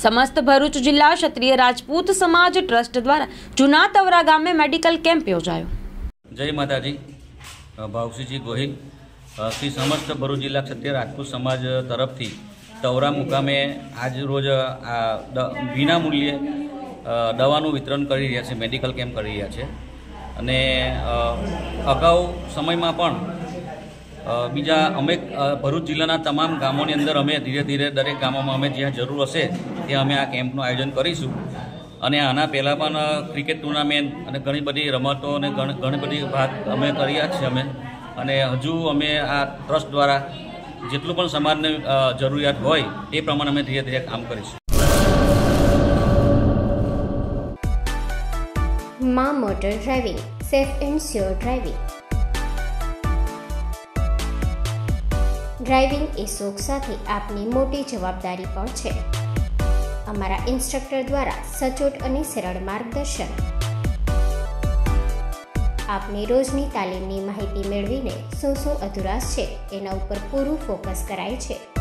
समस्त भरूच जिला क्षत्रिय राजपूत समाज ट्रस्ट द्वारा जूना तवरा गाम में मेडिकल कैम्प योजायो। जय माताजी। भावसिंह गोहिल श्री समस्त भरूच जिला क्षत्रिय राजपूत समाज तरफथी तवरा मुकामे आज रोज विना मूल्ये दवानुं वितरण करी रह्या छे, मेडिकल केम्प करी रह्या छे। अने अगाऊ समयमां पण बीजा अमे भरूच जिल्लाना तमाम गामोनी अंदर अमे धीरे धीरे दरेक गामोमां अमे ज्यां जरूर हशे त्यां अमे आ केम्पनुं आयोजन करीशुं। अने आना पहला पण क्रिकेट टूर्नामेंट अने घणी बधी रमतो अने घणी बधी भाग अमे कर्या छे अमे। अने हजू अमे आ ट्रस्ट द्वारा जेटલું પણ સમાજને જરૂરિયાત હોય એ પ્રમાણે અમે ધીરે ધીરે કામ કરીશું। માં motor driving, safe and sure driving. Driving એ શોખ સાથે આપની મોટી જવાબદારી પણ છે। અમારા ઇન્સ્ટ્રક્ટર દ્વારા સચોટ અને સરળ માર્ગદર્શન। આપની રોજની તાલીમની માહિતી મેળવીને શું અધુરાશ છે એના ઉપર પૂરું ફોકસ કરાય છે।